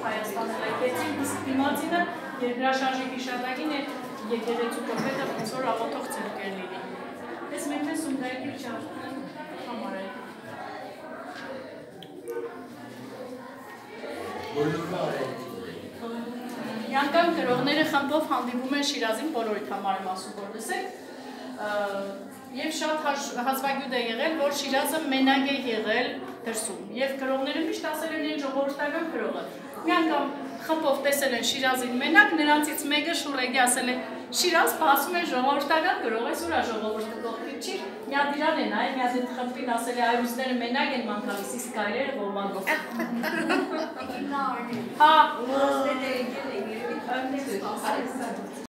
Հայաստանը լեկեցին, իսկ դիմացինը երկրաշարժի հիշատակին է եկեղեցու կոպետը ոնց որ աղոթող ցերկեր լինի։ Ես մենք սունդայքի չար համարել։ Յանկամ գրողները խմբով հանդիպում են Շիրազին բոլորիդ համարում ասում որ լսեք եւ շատ հազվագյուտ է եղել որ Շիրազը մենակ է եղել դրսում եւ գրողները միշտ ասել են այն ժողովրդական գրողը մի անգամ խմբով տեսել են Շիրազին մենակ նրանցից մեկը շուրեգի ասել է Շիրազ ասում է ժողովրդական գրող է սուրա ժողովուրդը կողքի չի մի հատ իրան են այ մի հատ խմբին ասել է այրուսները մենակ են մանկալիս իսկ կայրերը ոմագով հա